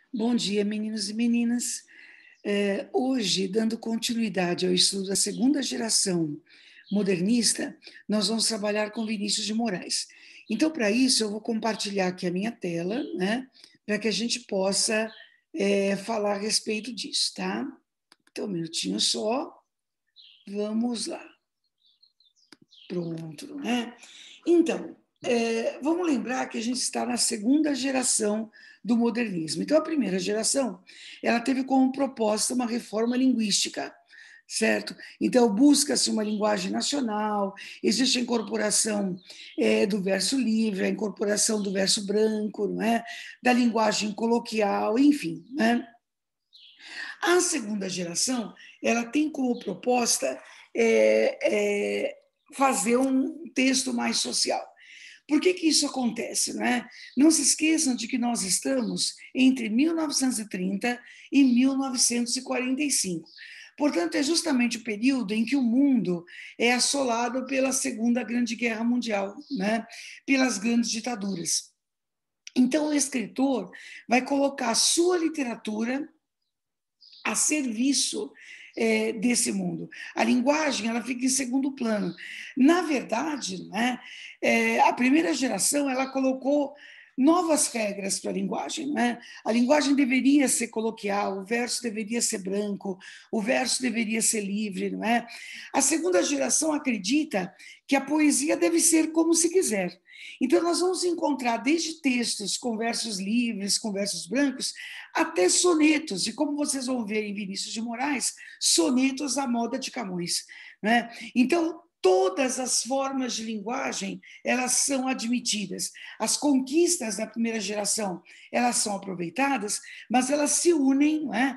Bom dia, meninos e meninas. Hoje, dando continuidade ao estudo da segunda geração modernista, nós vamos trabalhar com Vinícius de Moraes. Então, para isso, eu vou compartilhar aqui a minha tela, né, para que a gente possa falar a respeito disso, tá? Então, um minutinho só. Vamos lá. Pronto, né? Então, vamos lembrar que a gente está na segunda geração do modernismo. Então, a primeira geração, ela teve como proposta uma reforma linguística, certo? Então, busca-se uma linguagem nacional, existe a incorporação do verso livre, a incorporação do verso branco, não é? Da linguagem coloquial, enfim, né? A segunda geração, ela tem como proposta fazer um texto mais social. Por que isso acontece? Né? Não se esqueçam de que nós estamos entre 1930 e 1945. Portanto, é justamente o período em que o mundo é assolado pela Segunda Grande Guerra Mundial, né? Pelas grandes ditaduras. Então, o escritor vai colocar a sua literatura a serviço desse mundo. A linguagem ela fica em segundo plano. Na verdade, né, a primeira geração ela colocou novas regras para a linguagem. Né? A linguagem deveria ser coloquial, o verso deveria ser branco, o verso deveria ser livre. Não é? A segunda geração acredita que a poesia deve ser como se quiser. Então, nós vamos encontrar desde textos com versos livres, com versos brancos, até sonetos, e como vocês vão ver em Vinícius de Moraes, sonetos à moda de Camões. Né? Então, todas as formas de linguagem, elas são admitidas. As conquistas da primeira geração, elas são aproveitadas, mas elas se unem, né,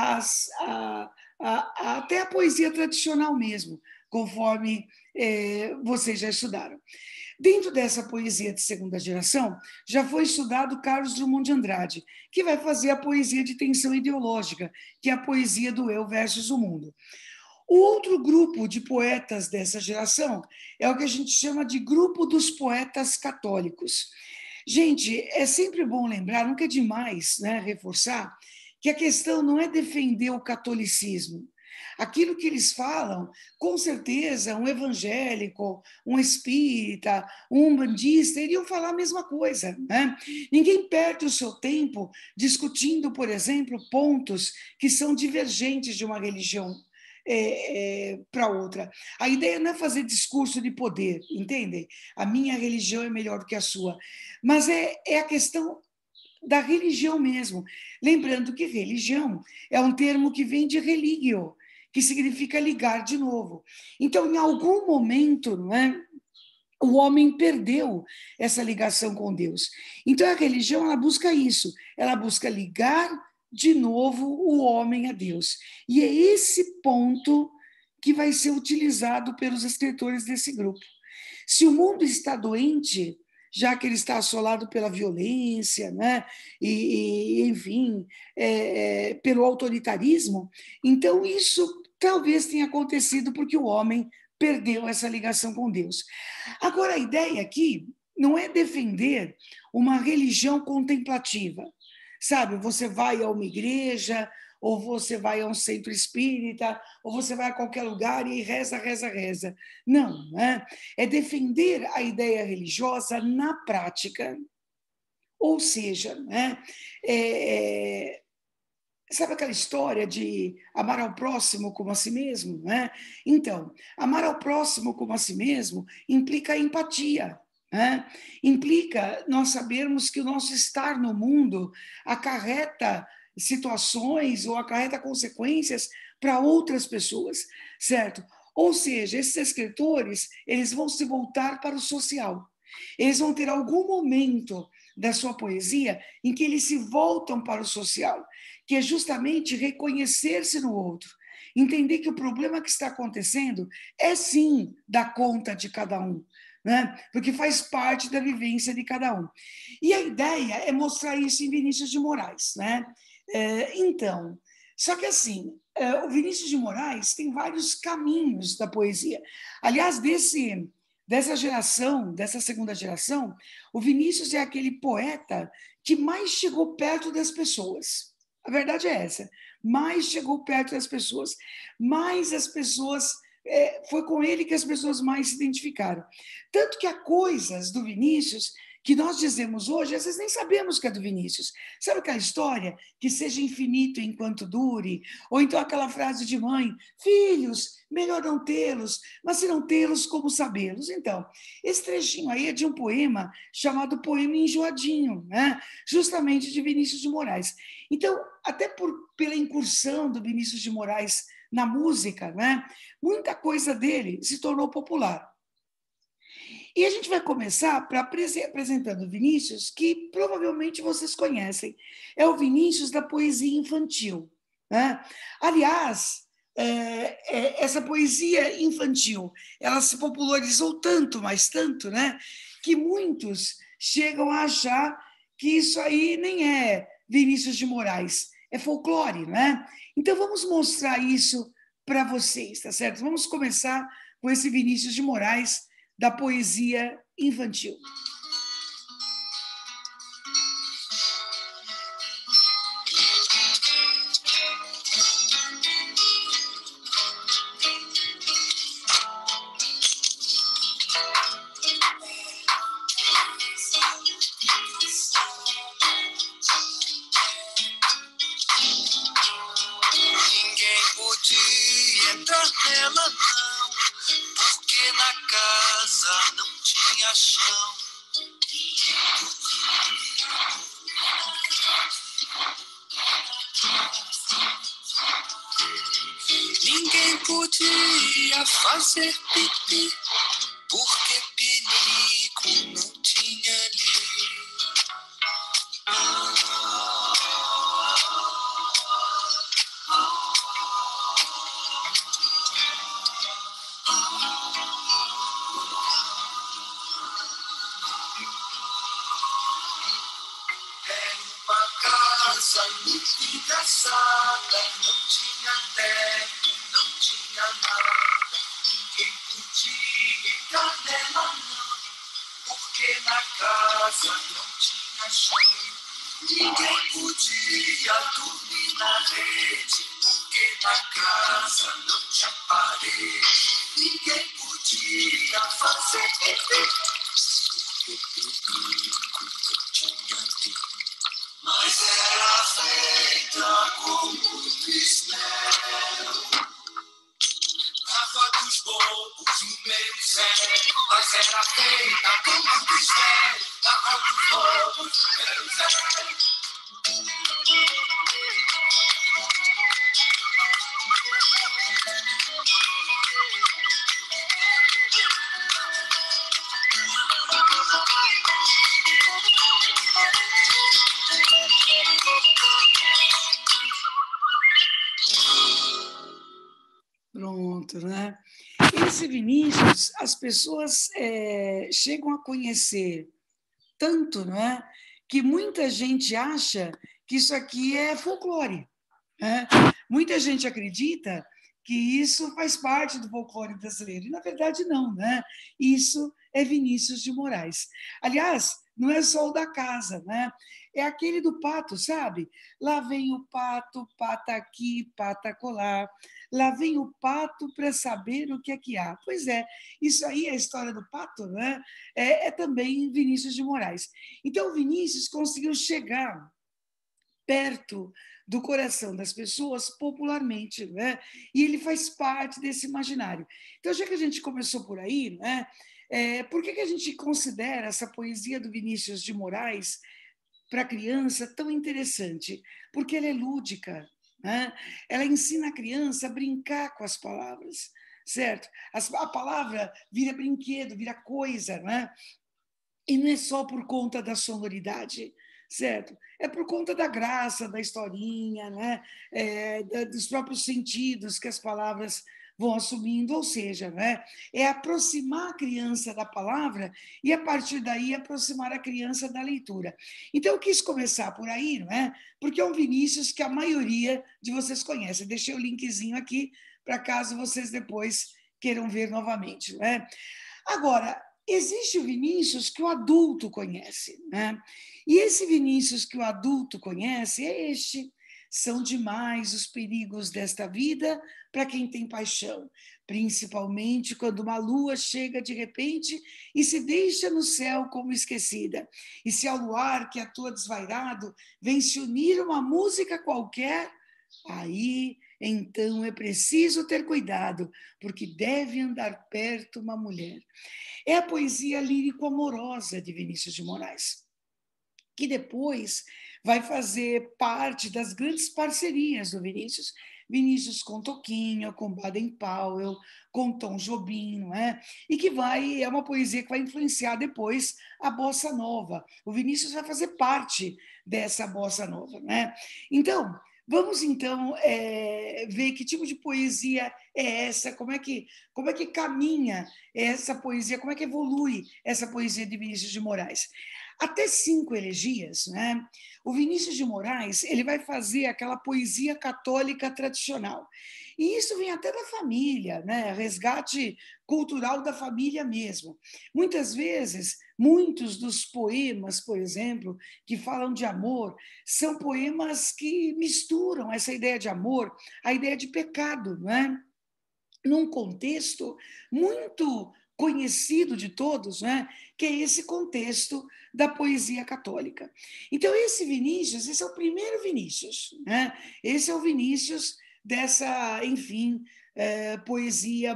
até a poesia tradicional mesmo, conforme vocês já estudaram. Dentro dessa poesia de segunda geração, já foi estudado Carlos Drummond de Andrade, que vai fazer a poesia de tensão ideológica, que é a poesia do eu versus o mundo. O outro grupo de poetas dessa geração é o que a gente chama de grupo dos poetas católicos. Gente, é sempre bom lembrar, nunca é demais, né, reforçar, que a questão não é defender o catolicismo. Aquilo que eles falam, com certeza, um evangélico, um espírita, um umbandista, iriam falar a mesma coisa. Né? Ninguém perde o seu tempo discutindo, por exemplo, pontos que são divergentes de uma religião para outra. A ideia não é fazer discurso de poder, entendem? A minha religião é melhor do que a sua. Mas é a questão da religião mesmo. Lembrando que religião é um termo que vem de religio, que significa ligar de novo. Então, em algum momento, não é? O homem perdeu essa ligação com Deus. Então, a religião, ela busca isso. Ela busca ligar de novo o homem a Deus. E é esse ponto que vai ser utilizado pelos escritores desse grupo. Se o mundo está doente, já que ele está assolado pela violência, né? Enfim, pelo autoritarismo, então isso talvez tenha acontecido porque o homem perdeu essa ligação com Deus. Agora, a ideia aqui não é defender uma religião contemplativa. Sabe, você vai a uma igreja, ou você vai a um centro espírita, ou você vai a qualquer lugar e reza, reza, reza. Não, né? É defender a ideia religiosa na prática, ou seja, né? Sabe aquela história de amar ao próximo como a si mesmo? Né? Então, amar ao próximo como a si mesmo implica empatia. Né? Implica nós sabermos que o nosso estar no mundo acarreta situações ou acarreta consequências para outras pessoas, certo? Ou seja, esses escritores, eles vão se voltar para o social. Eles vão ter algum momento da sua poesia em que eles se voltam para o social, que é justamente reconhecer-se no outro, entender que o problema que está acontecendo é sim dar conta de cada um, né? Porque faz parte da vivência de cada um. E a ideia é mostrar isso em Vinícius de Moraes. Né? Então, só que assim, o Vinícius de Moraes tem vários caminhos da poesia. Aliás, dessa geração, dessa segunda geração, o Vinícius é aquele poeta que mais chegou perto das pessoas. A verdade é essa. Mais chegou perto das pessoas. Mais as pessoas... foi com ele que as pessoas mais se identificaram. Tanto que há coisas do Vinícius que nós dizemos hoje, às vezes nem sabemos que é do Vinícius. Sabe aquela história? Que seja infinito enquanto dure? Ou então aquela frase de mãe, filhos, melhor não tê-los, mas se não tê-los, como sabê-los? Então, esse trechinho aí é de um poema chamado Poema Enjoadinho, né? Justamente de Vinícius de Moraes. Então, até pela incursão do Vinícius de Moraes na música, né? Muita coisa dele se tornou popular. E a gente vai começar apresentando o Vinícius, que provavelmente vocês conhecem. É o Vinícius da poesia infantil, né? Aliás, essa poesia infantil, ela se popularizou tanto, mas tanto, né? Que muitos chegam a achar que isso aí nem é Vinícius de Moraes, é folclore, né? Então, vamos mostrar isso para vocês, tá certo? Vamos começar com esse Vinícius de Moraes, da poesia infantil. Ninguém podia entrar nela, não, porque na casa não tinha chão. Ninguém podia fazer pipi, porque pinico não tinha ali. Casa muito engraçada, não tinha teto, não tinha nada. Ninguém podia entrar nela, não, porque na casa não tinha chão. Ninguém podia dormir na rede, porque na casa não tinha parede. Ninguém podia fazer pipi, porque pinico não tinha ali. Mas era feita com muito esmero, Rafa dos Bobos, número 0. Mas era feita com muito esmero, Rafa dos Bobos, número 0. Pronto, né? Esse Vinícius, as pessoas chegam a conhecer tanto, né, que muita gente acha que isso aqui é folclore, né? Muita gente acredita que isso faz parte do folclore brasileiro, e na verdade não, né? Isso é Vinícius de Moraes. Aliás, não é só o da casa, né? É aquele do pato, sabe? Lá vem o pato, pata aqui, pata colar. Lá vem o pato para saber o que é que há. Pois é, isso aí é a história do pato, né? É também Vinícius de Moraes. Então, o Vinícius conseguiu chegar perto do coração das pessoas popularmente, né? E ele faz parte desse imaginário. Então, já que a gente começou por aí, né? Por que a gente considera essa poesia do Vinícius de Moraes para a criança tão interessante? Porque ela é lúdica, né? Ela ensina a criança a brincar com as palavras, certo? A palavra vira brinquedo, vira coisa, né? E não é só por conta da sonoridade, certo? É por conta da graça, da historinha, né? Dos próprios sentidos que as palavras vão assumindo, ou seja, né? É aproximar a criança da palavra e, a partir daí, aproximar a criança da leitura. Então, eu quis começar por aí, não é? Porque é um Vinícius que a maioria de vocês conhece. Deixei o linkzinho aqui para caso vocês depois queiram ver novamente, não é? Agora, existe o Vinícius que o adulto conhece, né? E esse Vinícius que o adulto conhece é este. São demais os perigos desta vida para quem tem paixão, principalmente quando uma lua chega de repente e se deixa no céu como esquecida. E se ao luar que atua desvairado vem se unir uma música qualquer, aí então é preciso ter cuidado, porque deve andar perto uma mulher. É a poesia lírico-amorosa de Vinícius de Moraes, que depois vai fazer parte das grandes parcerias do Vinícius. Vinícius com Toquinho, com Baden Powell, com Tom Jobim, não é? E que é uma poesia que vai influenciar depois a bossa nova. O Vinícius vai fazer parte dessa bossa nova, né? Então, vamos então ver que tipo de poesia é essa, como é que caminha essa poesia, como é que evolui essa poesia de Vinícius de Moraes. Até 5 elegias, né? O Vinícius de Moraes ele vai fazer aquela poesia católica tradicional. E isso vem até da família, né? Resgate cultural da família mesmo. Muitas vezes, muitos dos poemas, por exemplo, que falam de amor, são poemas que misturam essa ideia de amor, a ideia de pecado, não é? Num contexto muito conhecido de todos, né? Que é esse contexto da poesia católica. Então, esse Vinícius, esse é o primeiro Vinícius, né? Esse é o Vinícius dessa, enfim, poesia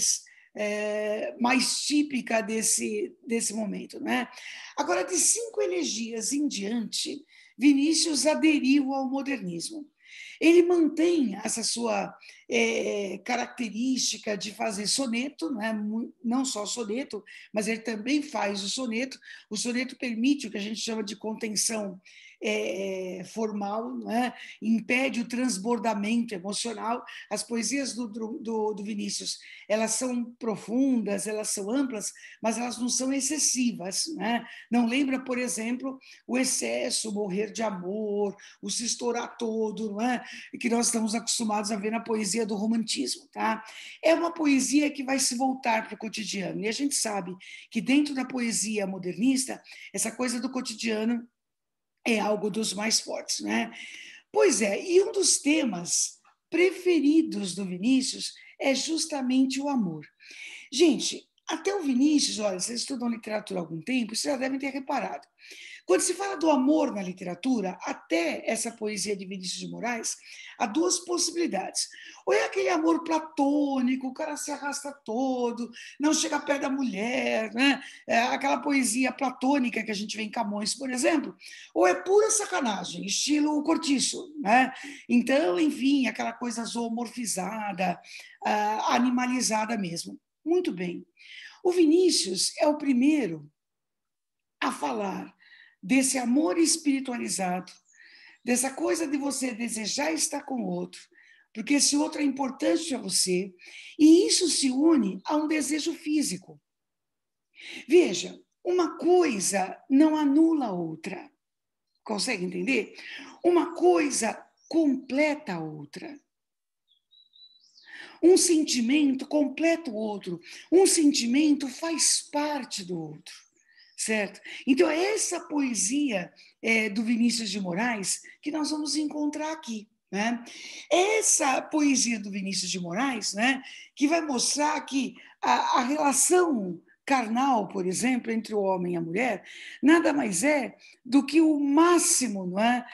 mais típica desse momento, né? Agora, de 5 elegias em diante, Vinícius aderiu ao modernismo. Ele mantém essa sua característica de fazer soneto, né? Não só soneto, mas ele também faz o soneto. O soneto permite o que a gente chama de contenção formal, né? Impede o transbordamento emocional. As poesias do Vinícius, elas são profundas, elas são amplas, mas elas não são excessivas, né? Não lembra, por exemplo, o excesso, o morrer de amor, o se estourar todo, não é? Que nós estamos acostumados a ver na poesia do romantismo, tá? É uma poesia que vai se voltar para o cotidiano, e a gente sabe que dentro da poesia modernista, essa coisa do cotidiano é algo dos mais fortes, né? Pois é, e um dos temas preferidos do Vinícius é justamente o amor. Gente, até o Vinícius, olha, vocês estudam literatura há algum tempo, vocês já devem ter reparado. Quando se fala do amor na literatura, até essa poesia de Vinícius de Moraes, há 2 possibilidades. Ou é aquele amor platônico, o cara se arrasta todo, não chega perto da mulher, né? É aquela poesia platônica que a gente vê em Camões, por exemplo. Ou é pura sacanagem, estilo cortiço, né? Então, enfim, aquela coisa zoomorfizada, animalizada mesmo. Muito bem. O Vinícius é o primeiro a falar desse amor espiritualizado, dessa coisa de você desejar estar com o outro, porque esse outro é importante para você, e isso se une a um desejo físico. Veja, uma coisa não anula a outra. Consegue entender? Uma coisa completa a outra. Um sentimento completa o outro. Um sentimento faz parte do outro. Certo? Então, é essa poesia do Vinícius de Moraes que nós vamos encontrar aqui. Né? Essa poesia do Vinícius de Moraes, né, que vai mostrar que a relação carnal, por exemplo, entre o homem e a mulher, nada mais é do que o máximo, não é,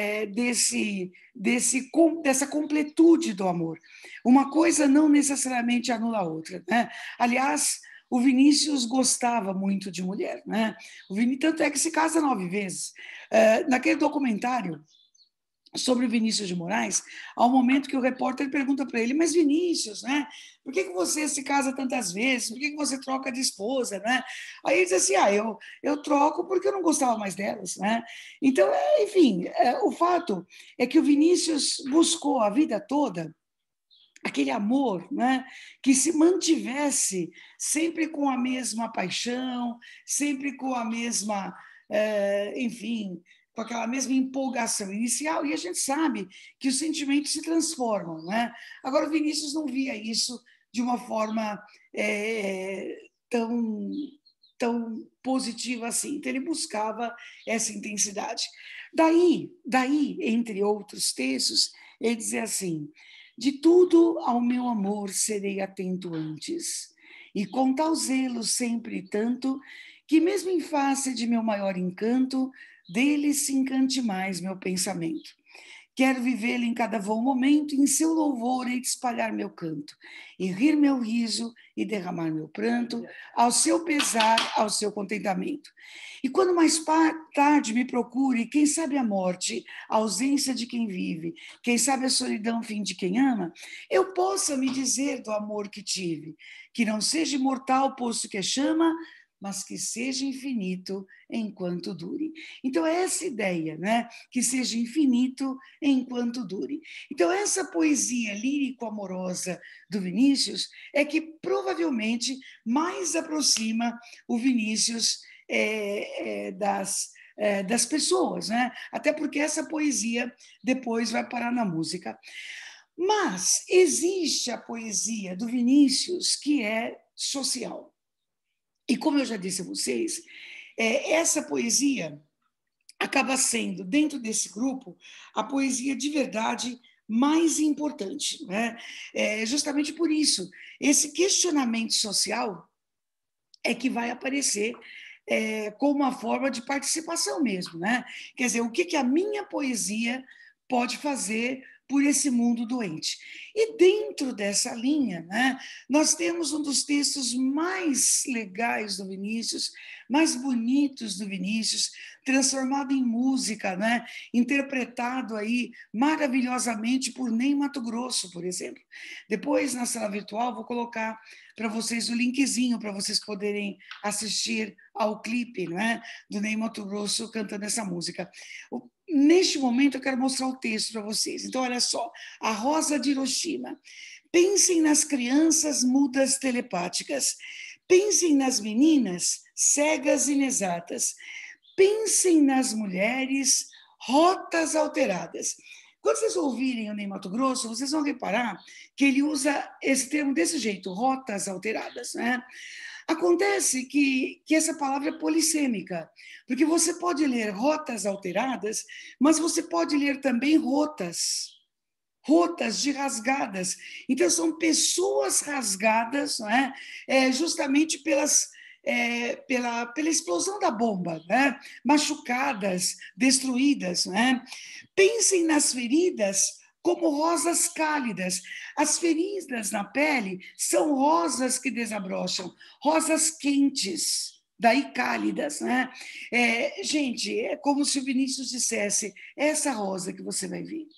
dessa completude do amor. Uma coisa não necessariamente anula a outra. Né? Aliás, o Vinícius gostava muito de mulher, né? Tanto é que se casa 9 vezes. Naquele documentário sobre o Vinícius de Moraes, há um momento que o repórter pergunta para ele, mas Vinícius, né? Por que você se casa tantas vezes? Por que você troca de esposa, né? Aí ele diz assim, eu troco porque eu não gostava mais delas, né? Então, enfim, o fato é que o Vinícius buscou a vida toda aquele amor, né, que se mantivesse sempre com a mesma paixão, sempre com a mesma, enfim, com aquela mesma empolgação inicial, e a gente sabe que os sentimentos se transformam, né? Agora, o Vinícius não via isso de uma forma tão tão positiva assim. Então, ele buscava essa intensidade. Daí, entre outros textos, ele dizia assim: de tudo ao meu amor serei atento antes, e com tal zelo sempre tanto, que mesmo em face de meu maior encanto, dele se encante mais meu pensamento. Quero vivê-lo em cada vão momento, em seu louvor hei de espalhar meu canto, e rir meu riso e derramar meu pranto, ao seu pesar, ao seu contentamento. E quando mais tarde me procure, quem sabe a morte, a ausência de quem vive, quem sabe a solidão, fim de quem ama, eu possa me dizer do amor que tive, que não seja imortal, posto que é chama, mas que seja infinito enquanto dure. Então, é essa ideia, né? Que seja infinito enquanto dure. Então, essa poesia lírico-amorosa do Vinícius é que provavelmente mais aproxima o Vinícius das pessoas, né? Até porque essa poesia depois vai parar na música. Mas existe a poesia do Vinícius que é social. E como eu já disse a vocês, essa poesia acaba sendo, dentro desse grupo, a poesia de verdade mais importante, né? Justamente por isso, esse questionamento social é que vai aparecer como uma forma de participação mesmo, né? Quer dizer, o que a minha poesia pode fazer por esse mundo doente. E dentro dessa linha, né, nós temos um dos textos mais legais do Vinícius, mais bonitos do Vinícius, transformado em música, né, interpretado aí maravilhosamente por Ney Matogrosso, por exemplo. Depois, na sala virtual, vou colocar para vocês o linkzinho para vocês poderem assistir ao clipe, né, do Ney Matogrosso cantando essa música. Neste momento, eu quero mostrar o texto para vocês. Então, olha só. A Rosa de Hiroshima. Pensem nas crianças mudas telepáticas. Pensem nas meninas cegas inexatas. Pensem nas mulheres rotas alteradas. Quando vocês ouvirem o Ney Matogrosso, vocês vão reparar que ele usa esse termo desse jeito, rotas alteradas, né? Acontece que essa palavra é polissêmica, porque você pode ler rotas alteradas, mas você pode ler também rotas de rasgadas. Então, são pessoas rasgadas, não é? Justamente pela explosão da bomba, né? Machucadas, destruídas. Né? Pensem nas feridas como rosas cálidas. As feridas na pele são rosas que desabrocham, rosas quentes, daí cálidas, né? Gente, é como se o Vinícius dissesse, essa rosa que você vai ver,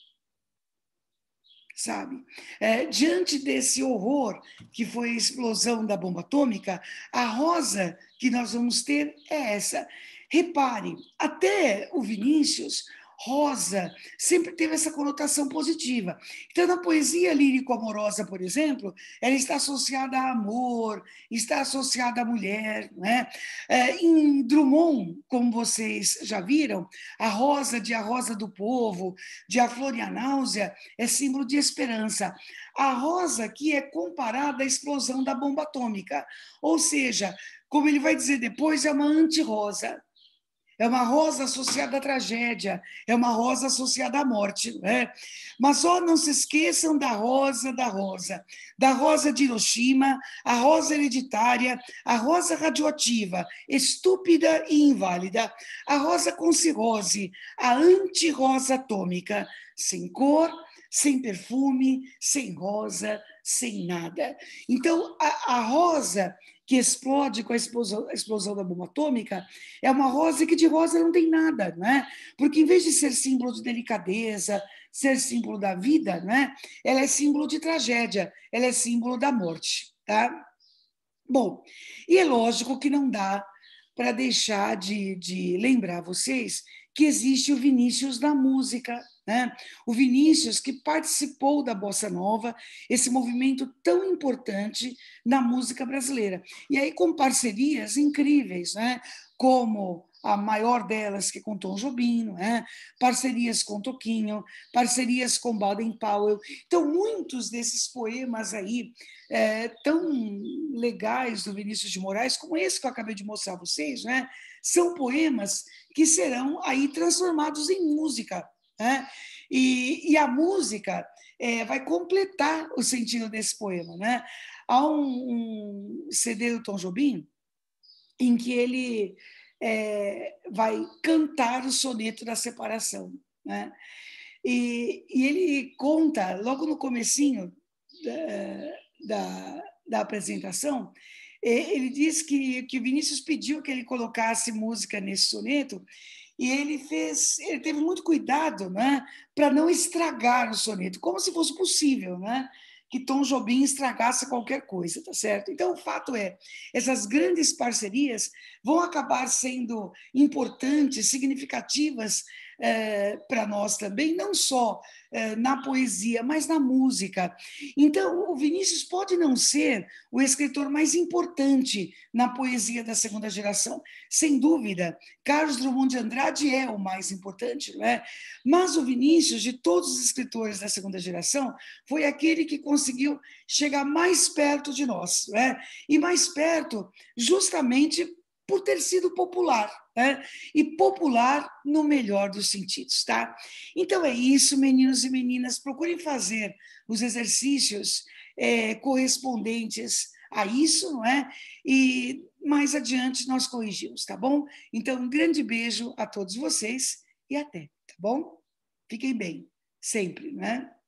sabe? Diante desse horror que foi a explosão da bomba atômica, a rosa que nós vamos ter é essa. Repare, até o Vinícius, rosa sempre teve essa conotação positiva. Então, na poesia lírico-amorosa, por exemplo, ela está associada a amor, está associada à mulher. Né? Em Drummond, como vocês já viram, a rosa do povo, de A Flor e a Náusea, é símbolo de esperança. A rosa aqui é comparada à explosão da bomba atômica, ou seja, como ele vai dizer depois, é uma anti-rosa. É uma rosa associada à tragédia, é uma rosa associada à morte. Né? Mas só não se esqueçam da rosa de Hiroshima, a rosa hereditária, a rosa radioativa, estúpida e inválida, a rosa com cirrose, a anti-rosa atômica, sem cor, sem perfume, sem rosa, sem nada. Então, a rosa que explode com a explosão da bomba atômica, é uma rosa que de rosa não tem nada, né? Porque em vez de ser símbolo de delicadeza, ser símbolo da vida, né? Ela é símbolo de tragédia, ela é símbolo da morte, tá? Bom, e é lógico que não dá para deixar de lembrar vocês que existe o Vinícius da música, né? O Vinícius que participou da Bossa Nova, esse movimento tão importante na música brasileira. E aí com parcerias incríveis, né? Como a maior delas que com Tom Jobim, não é? Parcerias com Toquinho, parcerias com Baden Powell. Então, muitos desses poemas aí, tão legais do Vinícius de Moraes, como esse que eu acabei de mostrar a vocês, né? São poemas que serão aí transformados em música, né? E a música vai completar o sentido desse poema, né? Há um CD do Tom Jobim em que ele vai cantar o soneto da separação, né? E ele conta, logo no comecinho da apresentação, ele diz que Vinícius pediu que ele colocasse música nesse soneto, e ele teve muito cuidado, né, para não estragar o soneto, como se fosse possível, né, que Tom Jobim estragasse qualquer coisa, tá certo? Então, o fato é, essas grandes parcerias vão acabar sendo importantes, significativas para nós também, não só na poesia, mas na música. Então, o Vinícius pode não ser o escritor mais importante na poesia da segunda geração, sem dúvida. Carlos Drummond de Andrade é o mais importante, não é? Mas o Vinícius, de todos os escritores da segunda geração, foi aquele que conseguiu chegar mais perto de nós, não é? E mais perto justamente por ter sido popular, né? E popular no melhor dos sentidos, tá? Então é isso, meninos e meninas, procurem fazer os exercícios correspondentes a isso, não é? E mais adiante nós corrigimos, tá bom? Então, um grande beijo a todos vocês e até, tá bom? Fiquem bem, sempre, não é?